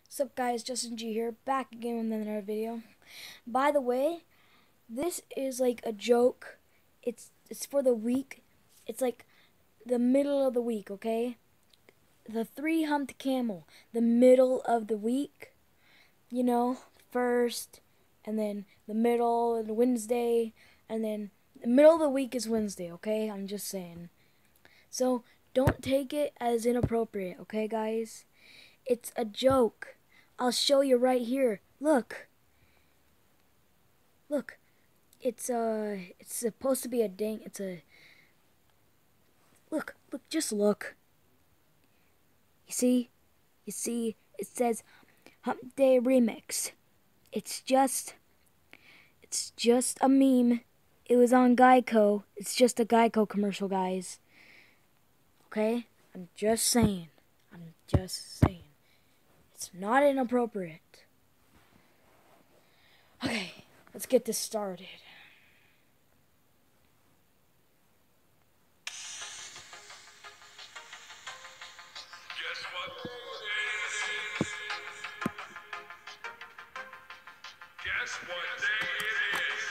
What's up guys, Justin G here, back again with another video. By the way, this is like a joke. It's for the week. It's like the middle of the week, okay? The three-humped camel. The middle of the week. You know, first, and then the middle, and Wednesday, and then the middle of the week is Wednesday, okay? I'm just saying. So, don't take it as inappropriate, okay guys? It's a joke. I'll show you right here. Look. Look. It's supposed to be a dang. Look, just look. You see? It says Hump Day Remix. It's just a meme. It was on Geico. It's just a Geico commercial, guys. Okay? I'm just saying. It's not inappropriate. Okay, let's get this started. Guess what day it is? Guess what day it is?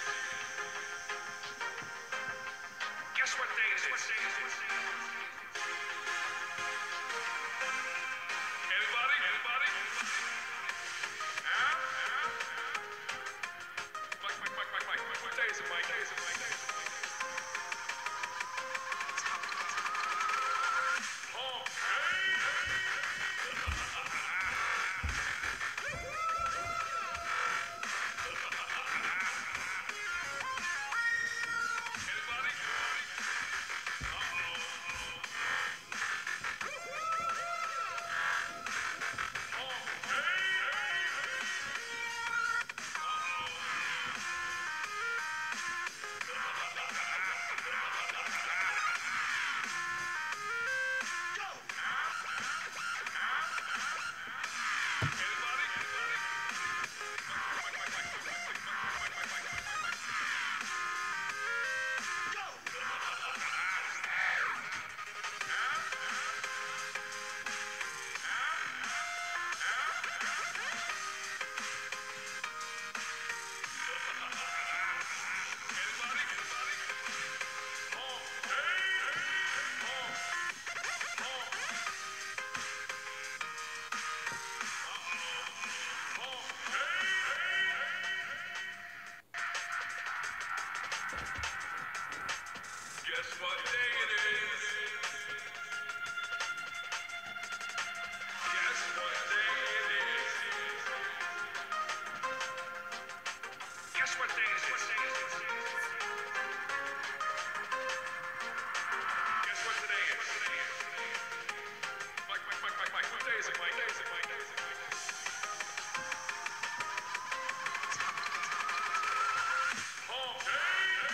Guess what day it is? Anybody? Huh? Mike. What day is it, Mike? Hump day. Anybody? Guess what day it is? Guess what day it is? Guess what day it is? Guess what today is? Mike. What day is it, Mike? Hump day.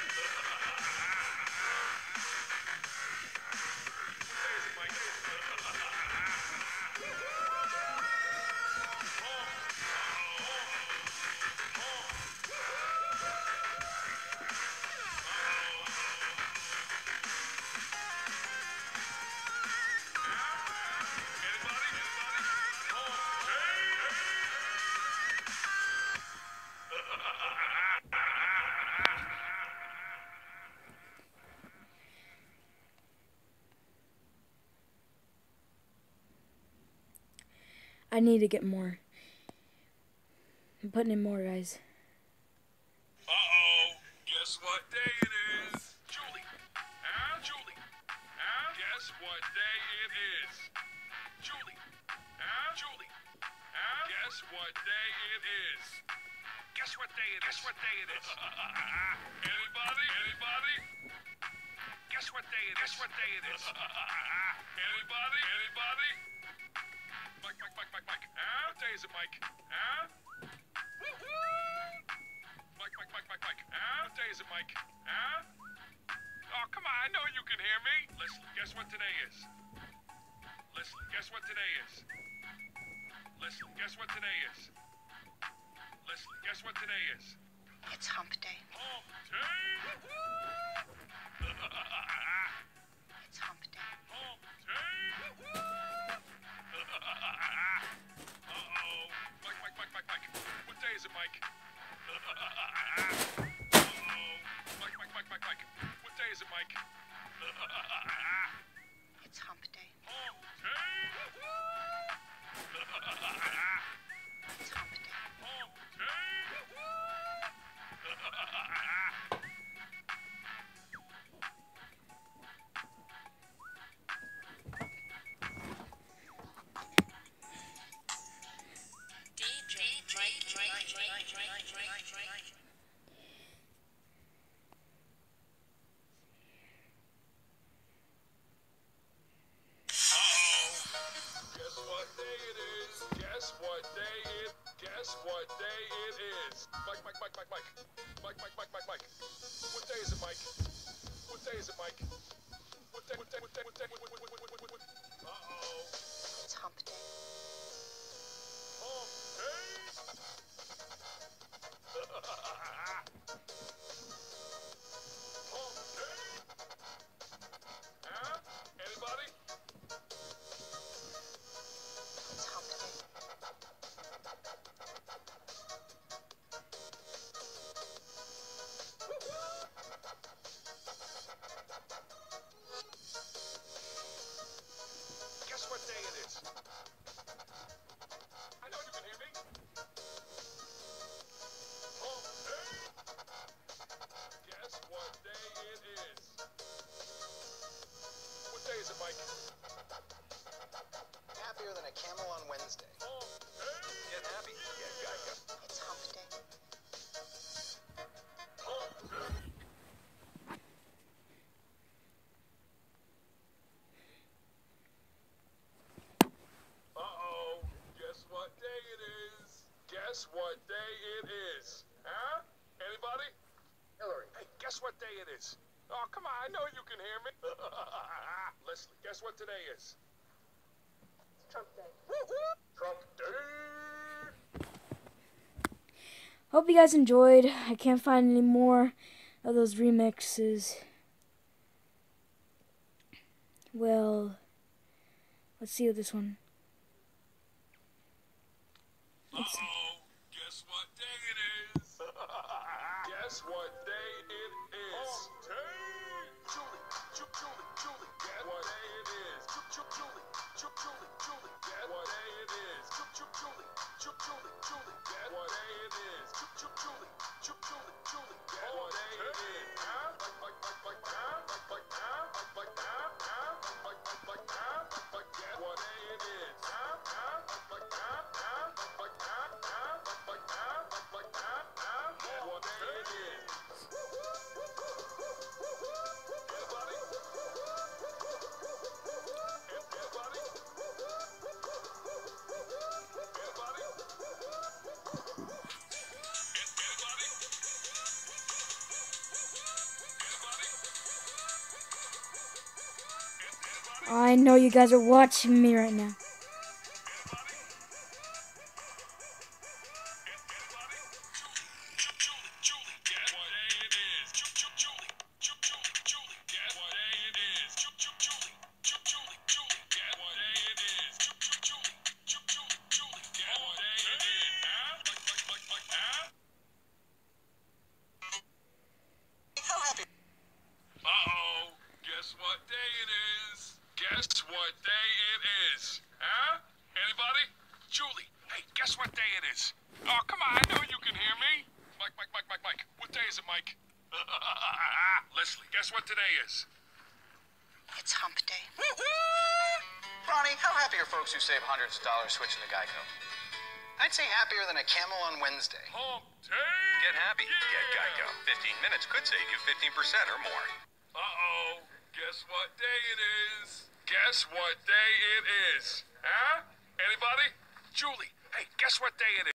What day is it, Mike? I need to get more. I'm putting in more, guys. Guess what day it is? Julie. Julie. Guess what day it is? Julie. Julie. Guess what day it is? Guess what day it is? Guess what day it is? Anybody? Guess what day it is? Guess what day it is? Anybody? Mike. What day is it, Mike? Mike. What day is it, Mike? Oh, come on, I know you can hear me. Listen, guess what today is? Listen, guess what today is? Listen, guess what today is? Listen, guess what today is? It's hump day. Hump day! It's hump day. Hump day! is it, Mike? Uh-oh. Mike. What day is it, Mike? It's hump day. Hump day? It's hump day. Hump day? Guess what day it is? Mike. Mike. What day is it, Mike? What day is it, Mike? What day? Uh-oh. It's hump day. Hump day? Hump day? Huh? Anybody? It's hump day. Guess what day it is? I know you can hear me. Hump day? Guess what day it is? What day is it, Mike? Happier than a camel on Wednesday. Hump day? Get happy? Get Geico. It's hump day. Hump day? Uh-oh. Guess what day it is? Guess what day it is? Huh? Anybody? Hillary. Hey, guess what day it is? Oh, come on. I know you can hear me. Leslie, guess what today is? Trump day. Trump Day. Hope you guys enjoyed. I can't find any more of those remixes. Well, let's see what this one. Uh-oh. Guess what day it is? Guess what day it is? Julie. Guess what day it is? Julie. Guess what day it is? Julie. Guess what day it is? Julie. Guess what day it is? Guess what day it is? I know you guys are watching me right now. Uh-oh. Guess what day it is? Guess what day it is? Huh? Anybody? Julie. Hey, guess what day it is? Oh, come on. I know you can hear me. Mike. What day is it, Mike? Leslie, guess what today is? It's hump day. Ronnie, how happy are folks who save hundreds of dollars switching to Geico? I'd say happier than a camel on Wednesday. Hump day. Get happy. Get Geico. 15 minutes could save you 15% or more. Uh-oh. Guess what day it is? Guess what day it is? Huh? Anybody? Julie. Hey, guess what day it is?